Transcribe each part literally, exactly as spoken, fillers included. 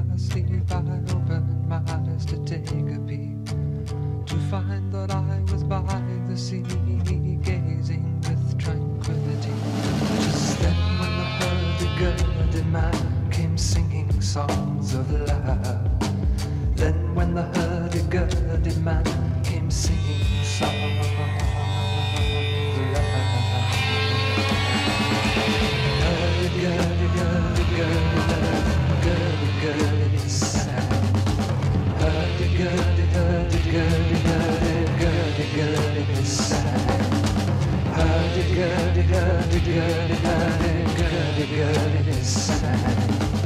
sleep I opened my eyes to take a peek, to find that I was by the sea, gazing with tranquility. Just then when the hurdy-gurdy man came singing songs of love, then when the hurdy-gurdy man came singing songs of love, hurdy-gurdy, hurdy-gurdy, hurdy-gurdy sang. Hurdy-gurdy, hurdy-gurdy, hurdy-gurdy sang. Hurdy-gurdy, hurdy-gurdy, hurdy-gurdy sang.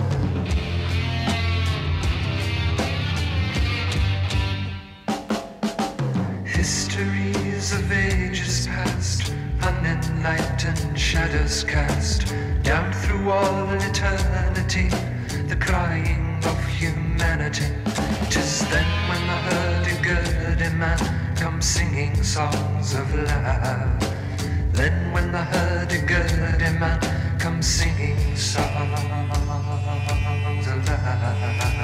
Histories of ages past, unenlightened shadows cast down through all eternity, the crying of humanity. 'Tis then when the hurdy-gurdy man comes singing songs of love. Then when the hurdy-gurdy man comes singing songs of love.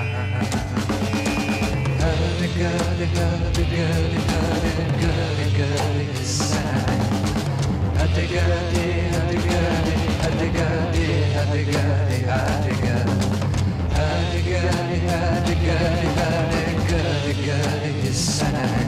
Hurdy-gurdy, hurdy-gurdy, hurdy-gurdy sang. Hurdy-gurdy, hurdy-gurdy, hurdy-gurdy, hurdy-gurdy, hurdy-gurdy. Hurdy-gurdy, hurdy-gurdy, hurdy-gurdy, hurdy-gurdy sang.